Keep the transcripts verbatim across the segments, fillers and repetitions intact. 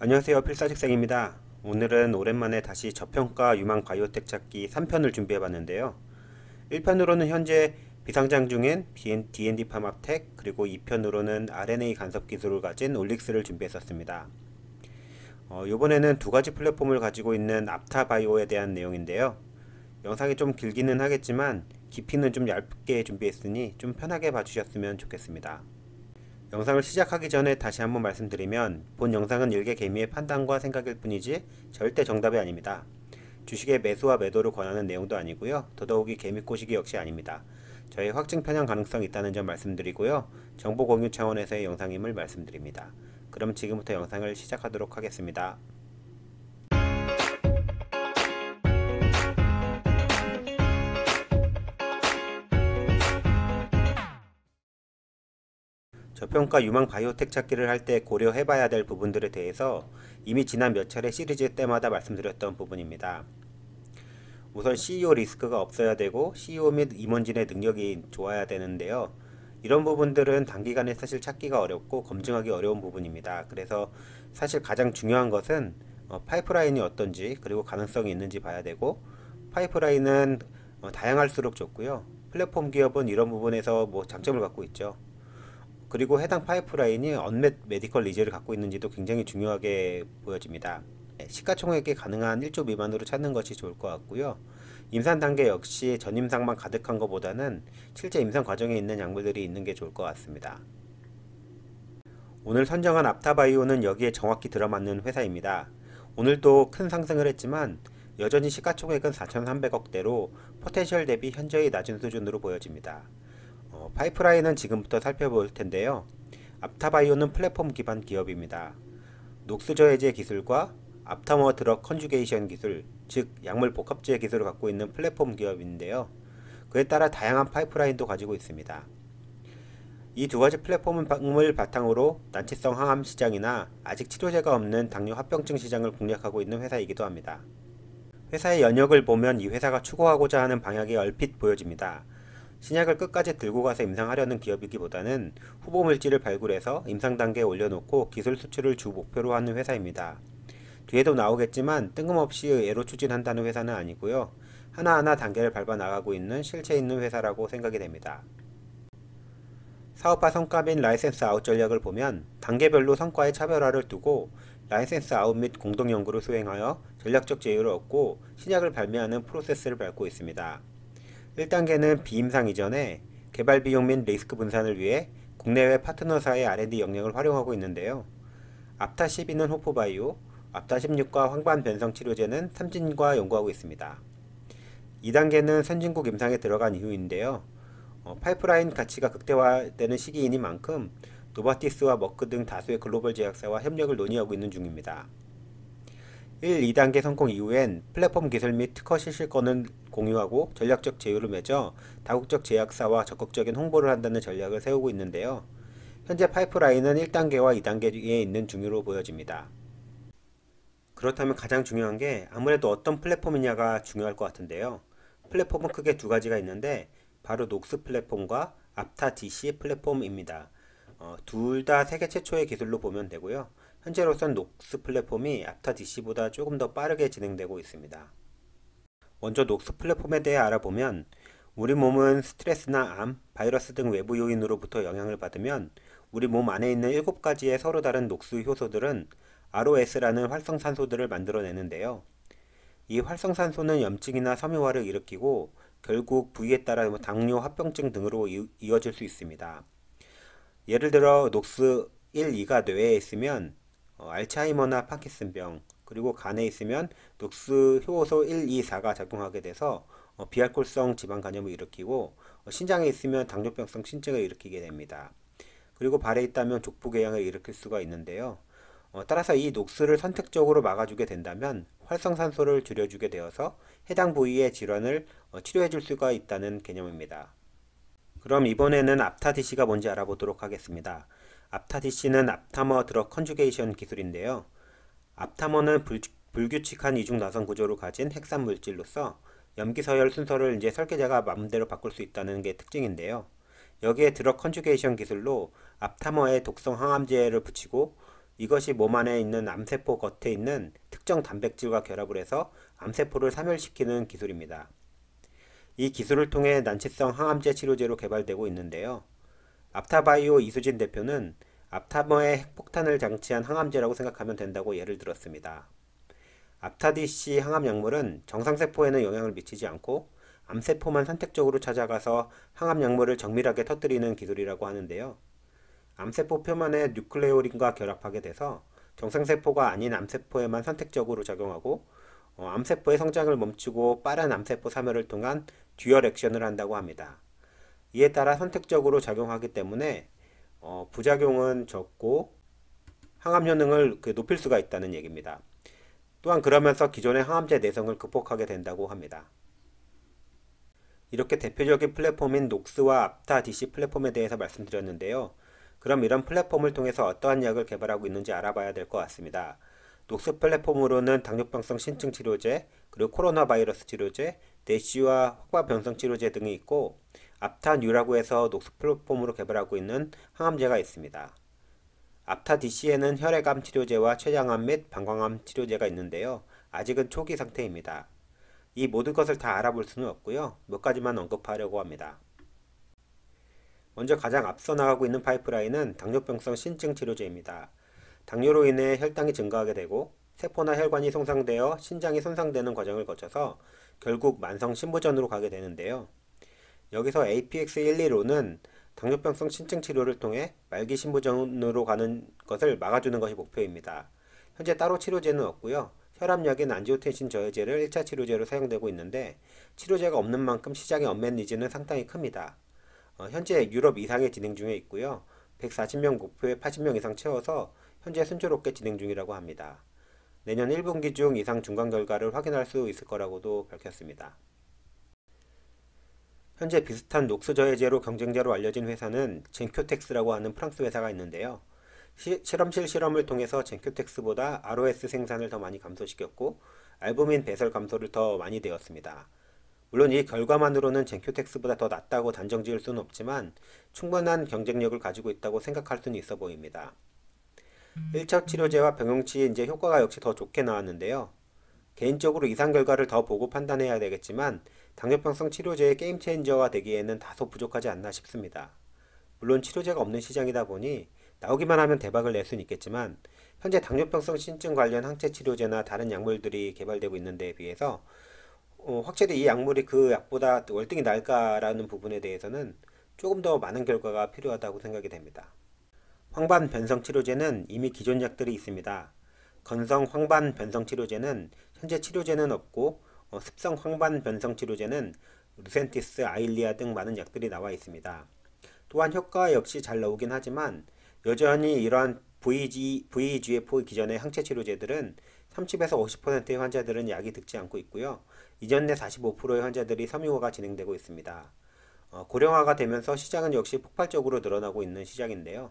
안녕하세요, 필사직생입니다. 오늘은 오랜만에 다시 저평가 유망 바이오텍 찾기 삼 편을 준비해 봤는데요. 일 편으로는 현재 비상장 중인 디엔디 파마텍, 그리고 이 편으로는 알엔에이 간섭 기술을 가진 올릭스를 준비했었습니다. 어, 이번에는 두 가지 플랫폼을 가지고 있는 앞타바이오에 대한 내용인데요. 영상이 좀 길기는 하겠지만 깊이는 좀 얇게 준비했으니 좀 편하게 봐주셨으면 좋겠습니다. 영상을 시작하기 전에 다시 한번 말씀드리면, 본 영상은 일개 개미의 판단과 생각일 뿐이지 절대 정답이 아닙니다. 주식의 매수와 매도를 권하는 내용도 아니고요. 더더욱이 개미 꼬시기 역시 아닙니다. 저의 확증 편향 가능성이 있다는 점 말씀드리고요. 정보 공유 차원에서의 영상임을 말씀드립니다. 그럼 지금부터 영상을 시작하도록 하겠습니다. 저평가 유망 바이오텍 찾기를 할 때 고려해봐야 될 부분들에 대해서 이미 지난 몇 차례 시리즈 때마다 말씀드렸던 부분입니다. 우선 씨이오 리스크가 없어야 되고 씨이오 및 임원진의 능력이 좋아야 되는데요. 이런 부분들은 단기간에 사실 찾기가 어렵고 검증하기 어려운 부분입니다. 그래서 사실 가장 중요한 것은 어, 파이프라인이 어떤지, 그리고 가능성이 있는지 봐야 되고, 파이프라인은 어, 다양할수록 좋고요. 플랫폼 기업은 이런 부분에서 뭐 장점을 갖고 있죠. 그리고 해당 파이프라인이 언맷 메디컬 니즈를 갖고 있는지도 굉장히 중요하게 보여집니다. 시가총액이 가능한 일 조 미만으로 찾는 것이 좋을 것 같고요. 임상 단계 역시 전임상만 가득한 것보다는 실제 임상 과정에 있는 약물들이 있는 게 좋을 것 같습니다. 오늘 선정한 앞타바이오는 여기에 정확히 들어맞는 회사입니다. 오늘도 큰 상승을 했지만 여전히 시가총액은 사천삼백억대로 포텐셜 대비 현저히 낮은 수준으로 보여집니다. 어, 파이프라인은 지금부터 살펴볼 텐데요. 앞타바이오는 플랫폼 기반 기업입니다. 녹스 저해제 기술과 앞타머 드럭 컨주게이션 기술, 즉 약물 복합제 기술을 갖고 있는 플랫폼 기업인데요. 그에 따라 다양한 파이프라인도 가지고 있습니다. 이 두 가지 플랫폼을 바탕으로 난치성 항암 시장이나 아직 치료제가 없는 당뇨 합병증 시장을 공략하고 있는 회사이기도 합니다. 회사의 연역을 보면 이 회사가 추구하고자 하는 방향이 얼핏 보여집니다. 신약을 끝까지 들고 가서 임상하려는 기업이기보다는 후보 물질을 발굴해서 임상 단계에 올려놓고 기술 수출을 주 목표로 하는 회사입니다. 뒤에도 나오겠지만 뜬금없이 애로 추진한다는 회사는 아니고요. 하나하나 단계를 밟아 나가고 있는 실체 있는 회사라고 생각이 됩니다. 사업화 성과 및 라이센스 아웃 전략을 보면 단계별로 성과의 차별화를 두고 라이센스 아웃 및 공동 연구를 수행하여 전략적 제휴를 얻고 신약을 발매하는 프로세스를 밟고 있습니다. 일 단계는 비임상 이전에 개발 비용 및 리스크 분산을 위해 국내외 파트너사의 알 앤 디 역량을 활용하고 있는데요. 앞타 십이는 호프바이오, 앞타 십육과 황반 변성 치료제는 삼진과 연구하고 있습니다. 이 단계는 선진국 임상에 들어간 이후인데요. 어, 파이프라인 가치가 극대화되는 시기이니만큼 노바티스와 머크 등 다수의 글로벌 제약사와 협력을 논의하고 있는 중입니다. 일, 이 단계 성공 이후엔 플랫폼 기술 및 특허 실시권을 공유하고 전략적 제휴를 맺어 다국적 제약사와 적극적인 홍보를 한다는 전략을 세우고 있는데요. 현재 파이프라인은 일 단계와 이 단계에 있는 중으로 보여집니다. 그렇다면 가장 중요한 게 아무래도 어떤 플랫폼이냐가 중요할 것 같은데요. 플랫폼은 크게 두 가지가 있는데 바로 녹스 플랫폼과 앞타 디씨 플랫폼입니다. 어, 둘 다 세계 최초의 기술로 보면 되고요. 현재로선 녹스 플랫폼이 앞타 디씨보다 조금 더 빠르게 진행되고 있습니다. 먼저 녹스 플랫폼에 대해 알아보면, 우리 몸은 스트레스나 암, 바이러스 등 외부 요인으로부터 영향을 받으면 우리 몸 안에 있는 일곱 가지의 서로 다른 녹스 효소들은 알오에스라는 활성산소들을 만들어내는데요. 이 활성산소는 염증이나 섬유화를 일으키고 결국 부위에 따라 당뇨, 합병증 등으로 이어질 수 있습니다. 예를 들어 녹스 일, 이가 뇌에 있으면 어, 알츠하이머나 파킨슨병, 그리고 간에 있으면 녹스 효소 일, 이, 사가 작용하게 돼서 어, 비알코올성 지방간염을 일으키고, 어, 신장에 있으면 당뇨병성 신증을 일으키게 됩니다. 그리고 발에 있다면 족부궤양을 일으킬 수가 있는데요. 어, 따라서 이 녹스를 선택적으로 막아주게 된다면 활성산소를 줄여주게 되어서 해당 부위의 질환을 어, 치료해줄 수가 있다는 개념입니다. 그럼 이번에는 앞타 디씨가 뭔지 알아보도록 하겠습니다. 앞타 디씨는 앞타머 드럭 컨주게이션 기술인데요. 앞타머는 불, 불규칙한 이중 나선 구조를 가진 핵산 물질로서 염기서열 순서를 이제 설계자가 마음대로 바꿀 수 있다는 게 특징인데요. 여기에 드럭 컨주게이션 기술로 앞타머에 독성 항암제를 붙이고 이것이 몸 안에 있는 암세포 겉에 있는 특정 단백질과 결합을 해서 암세포를 사멸시키는 기술입니다. 이 기술을 통해 난치성 항암제 치료제로 개발되고 있는데요. 앞타바이오 이수진 대표는 앞타머에 핵폭탄을 장치한 항암제라고 생각하면 된다고 예를 들었습니다. 앞타디씨 항암약물은 정상세포에는 영향을 미치지 않고 암세포만 선택적으로 찾아가서 항암약물을 정밀하게 터뜨리는 기술이라고 하는데요. 암세포 표면에 뉴클레오린과 결합하게 돼서 정상세포가 아닌 암세포에만 선택적으로 작용하고 어, 암세포의 성장을 멈추고 빠른 암세포 사멸을 통한 듀얼 액션을 한다고 합니다. 이에 따라 선택적으로 작용하기 때문에 어, 부작용은 적고 항암 효능을 그 높일 수가 있다는 얘기입니다. 또한 그러면서 기존의 항암제 내성을 극복하게 된다고 합니다. 이렇게 대표적인 플랫폼인 녹스와 앞타디씨 플랫폼에 대해서 말씀드렸는데요. 그럼 이런 플랫폼을 통해서 어떠한 약을 개발하고 있는지 알아봐야 될 것 같습니다. 녹스 플랫폼으로는 당뇨병성 신증 치료제, 그리고 코로나 바이러스 치료제, 내시와 확바 변성 치료제 등이 있고 앞타뉴라고 해서 녹스 플랫폼으로 개발하고 있는 항암제가 있습니다. 앞타디씨에는 혈액암 치료제와 췌장암 및 방광암 치료제가 있는데요. 아직은 초기 상태입니다. 이 모든 것을 다 알아볼 수는 없고요. 몇 가지만 언급하려고 합니다. 먼저 가장 앞서 나가고 있는 파이프라인은 당뇨병성 신증 치료제입니다. 당뇨로 인해 혈당이 증가하게 되고 세포나 혈관이 손상되어 신장이 손상되는 과정을 거쳐서 결국 만성 신부전으로 가게 되는데요. 여기서 에이피엑스 십이로는 당뇨병성 신증 치료를 통해 말기 신부전으로 가는 것을 막아주는 것이 목표입니다. 현재 따로 치료제는 없고요. 혈압약인 안지오텐신 저해제를 일 차 치료제로 사용되고 있는데 치료제가 없는 만큼 시장의 언맷 니즈는 상당히 큽니다. 어, 현재 유럽 이상에 진행 중에 있고요. 백사십 명 목표에 팔십 명 이상 채워서 현재 순조롭게 진행 중이라고 합니다. 내년 일 분기 중 이상 중간 결과를 확인할 수 있을 거라고도 밝혔습니다. 현재 비슷한 녹스 저해제로 경쟁자로 알려진 회사는 젠큐텍스라고 하는 프랑스 회사가 있는데요. 시, 실험실 실험을 통해서 젠큐텍스보다 알오에스 생산을 더 많이 감소시켰고 알부민 배설 감소를 더 많이 되었습니다. 물론 이 결과만으로는 젠큐텍스보다 더 낫다고 단정 지을 수는 없지만 충분한 경쟁력을 가지고 있다고 생각할 수는 있어 보입니다. 일 차 치료제와 병용치 이제 효과가 역시 더 좋게 나왔는데요. 개인적으로 이상 결과를 더 보고 판단해야 되겠지만 당뇨병성 치료제의 게임 체인저가 되기에는 다소 부족하지 않나 싶습니다. 물론 치료제가 없는 시장이다 보니 나오기만 하면 대박을 낼 수는 있겠지만 현재 당뇨병성 신증 관련 항체 치료제나 다른 약물들이 개발되고 있는 데에 비해서 어, 확실히 이 약물이 그 약보다 월등히 나을까라는 부분에 대해서는 조금 더 많은 결과가 필요하다고 생각이 됩니다. 황반 변성 치료제는 이미 기존 약들이 있습니다. 건성 황반 변성 치료제는 현재 치료제는 없고 어, 습성 황반 변성 치료제는 루센티스, 아일리아 등 많은 약들이 나와 있습니다. 또한 효과 역시 잘 나오긴 하지만 여전히 이러한 브이지, 브이지에프 기존의 항체 치료제들은 삼십에서 오십 퍼센트의 환자들은 약이 득지 않고 있고요. 이전 내 사십오 퍼센트의 환자들이 섬유화가 진행되고 있습니다. 어, 고령화가 되면서 시장은 역시 폭발적으로 늘어나고 있는 시장인데요.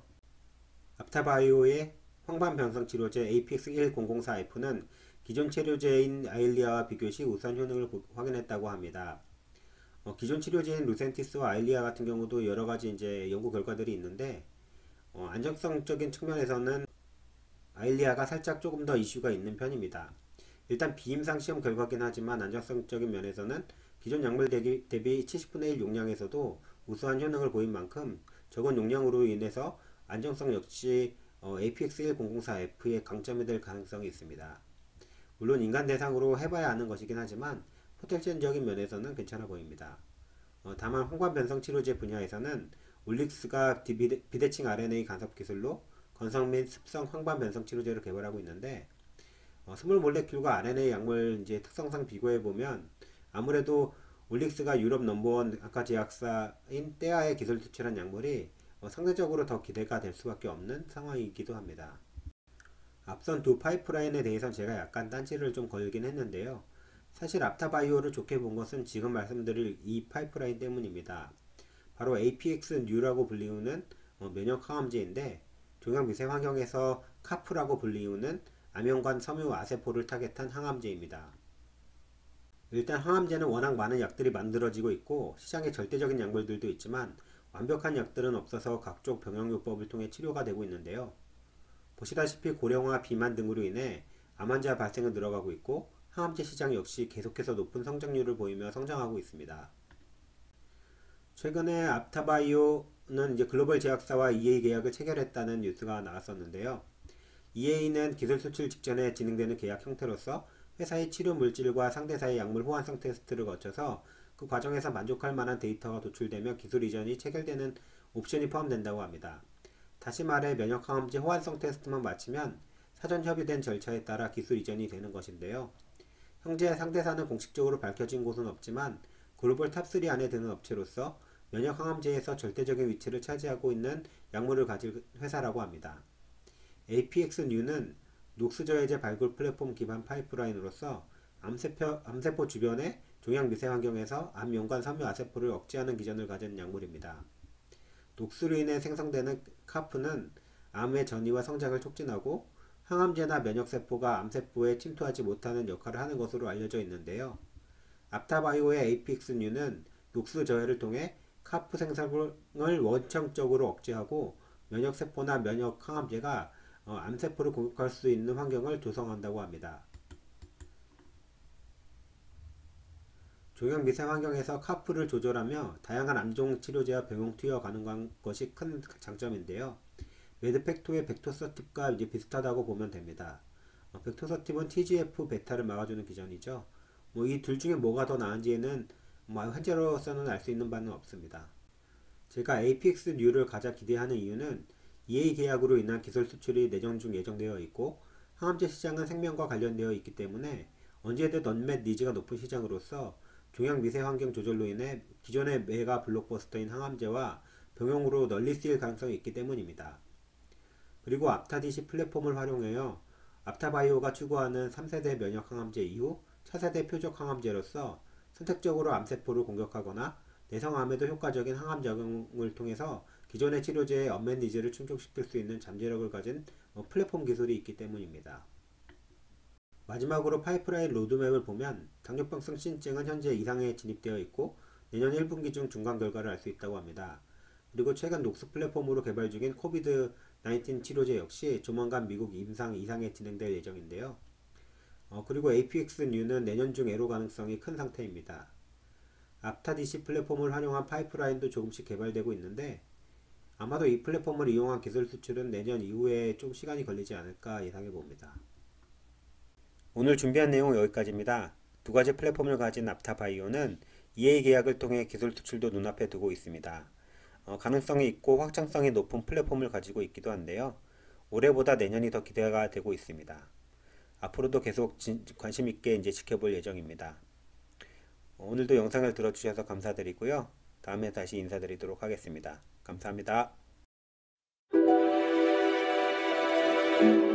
앞타바이오의 황반 변성 치료제 에이피엑스 천사 에프는 기존 치료제인 아일리아와 비교시 우수한 효능을 확인했다고 합니다. 어, 기존 치료제인 루센티스와 아일리아 같은 경우도 여러 가지 이제 연구 결과들이 있는데 어, 안정성적인 측면에서는 아일리아가 살짝 조금 더 이슈가 있는 편입니다. 일단 비임상 시험 결과긴 하지만 안정성적인 면에서는 기존 약물 대비, 대비 칠십분의 일 용량에서도 우수한 효능을 보인 만큼 적은 용량으로 인해서 안정성 역시 어, 에이피엑스 천사 에프의 강점이 될 가능성이 있습니다. 물론 인간 대상으로 해봐야 하는 것이긴 하지만 포텐셜적인 면에서는 괜찮아 보입니다. 어, 다만 황반 변성 치료제 분야에서는 울릭스가 비대, 비대칭 알엔에이 간섭 기술로 건성 및 습성 황반 변성 치료제를 개발하고 있는데 어, 스몰 몰레큘과 알엔에이 약물 이제 특성상 비교해 보면 아무래도 울릭스가 유럽 넘버원 아까 제약사인 떼아의 기술 투철한 약물이 어, 상대적으로 더 기대가 될 수밖에 없는 상황이기도 합니다. 앞선 두 파이프라인에 대해서는 제가 약간 딴지를 좀 걸긴 했는데요. 사실 앞타바이오를 좋게 본 것은 지금 말씀드릴 이 파이프라인 때문입니다. 바로 에이피엑스 뉴라고 불리우는 어, 면역 항암제인데 종양 미세 환경에서 카프라고 불리우는 암연관 섬유 아세포를 타겟한 항암제입니다. 일단 항암제는 워낙 많은 약들이 만들어지고 있고 시장에 절대적인 약물들도 있지만 완벽한 약들은 없어서 각종 병용요법을 통해 치료가 되고 있는데요. 보시다시피 고령화, 비만 등으로 인해 암 환자 발생은 늘어가고 있고 항암제 시장 역시 계속해서 높은 성장률을 보이며 성장하고 있습니다. 최근에 앞타바이오는 이제 글로벌 제약사와 이에이 계약을 체결했다는 뉴스가 나왔었는데요. 이에이는 기술 수출 직전에 진행되는 계약 형태로서 회사의 치료 물질과 상대사의 약물 호환성 테스트를 거쳐서 그 과정에서 만족할 만한 데이터가 도출되며 기술 이전이 체결되는 옵션이 포함된다고 합니다. 다시 말해 면역항암제 호환성 테스트만 마치면 사전 협의된 절차에 따라 기술 이전이 되는 것인데요. 현재 상대사는 공식적으로 밝혀진 곳은 없지만 글로벌 탑쓰리 안에 드는 업체로서 면역항암제에서 절대적인 위치를 차지하고 있는 약물을 가질 회사라고 합니다. 에이피엑스뉴는 녹수저해제 발굴 플랫폼 기반 파이프라인으로서 암세포, 암세포 주변의 종양 미세 환경에서 암 연관 섬유 아세포를 억제하는 기전을 가진 약물입니다. 녹수로 인해 생성되는 카프는 암의 전이와 성장을 촉진하고 항암제나 면역세포가 암세포에 침투하지 못하는 역할을 하는 것으로 알려져 있는데요. 앞타바이오의 에이피엑스뉴는 녹수 저해를 통해 카프 생성을 원천적으로 억제하고 면역세포나 면역항암제가 어, 암세포를 공격할 수 있는 환경을 조성한다고 합니다. 종양 미세 환경에서 카프를 조절하며 다양한 암종 치료제와 병용 투여 가능한 것이 큰 장점인데요. 메드팩토의 벡토서팁과 이제 비슷하다고 보면 됩니다. 어, 벡토서팁은 티지에프 베타를 막아주는 기전이죠. 뭐 이 둘 중에 뭐가 더 나은지에는 뭐 현재로서는 알 수 있는 바는 없습니다. 제가 에이피엑스뉴를 가장 기대하는 이유는 이에이 계약으로 인한 기술 수출이 내년 중 예정되어 있고 항암제 시장은 생명과 관련되어 있기 때문에 언제든 언맷 니즈가 높은 시장으로서 종양 미세 환경 조절로 인해 기존의 메가 블록버스터인 항암제와 병용으로 널리 쓰일 가능성이 있기 때문입니다. 그리고 앞타디시 플랫폼을 활용하여 앞타바이오가 추구하는 삼 세대 면역 항암제 이후 차세대 표적 항암제로서 선택적으로 암세포를 공격하거나 내성암에도 효과적인 항암 작용을 통해서 기존의 치료제의 언맷 니즈를 충족시킬 수 있는 잠재력을 가진 플랫폼 기술이 있기 때문입니다. 마지막으로 파이프라인 로드맵을 보면 당뇨병성 신증은 현재 이 상에 진입되어 있고 내년 일 분기 중 중간 결과를 알 수 있다고 합니다. 그리고 최근 녹수 플랫폼으로 개발 중인 코비드 나인틴 치료제 역시 조만간 미국 임상 이 상에 진행될 예정인데요. 어, 그리고 에이피엑스뉴는 내년 중 애로 가능성이 큰 상태입니다. 앞타디시 플랫폼을 활용한 파이프라인도 조금씩 개발되고 있는데 아마도 이 플랫폼을 이용한 기술 수출은 내년 이후에 좀 시간이 걸리지 않을까 예상해 봅니다. 오늘 준비한 내용은 여기까지입니다. 두 가지 플랫폼을 가진 앞타바이오는 이에이 계약을 통해 기술 수출도 눈앞에 두고 있습니다. 어, 가능성이 있고 확장성이 높은 플랫폼을 가지고 있기도 한데요. 올해보다 내년이 더 기대가 되고 있습니다. 앞으로도 계속 진, 관심 있게 이제 지켜볼 예정입니다. 어, 오늘도 영상을 들어주셔서 감사드리고요. 다음에 다시 인사드리도록 하겠습니다. 감사합니다.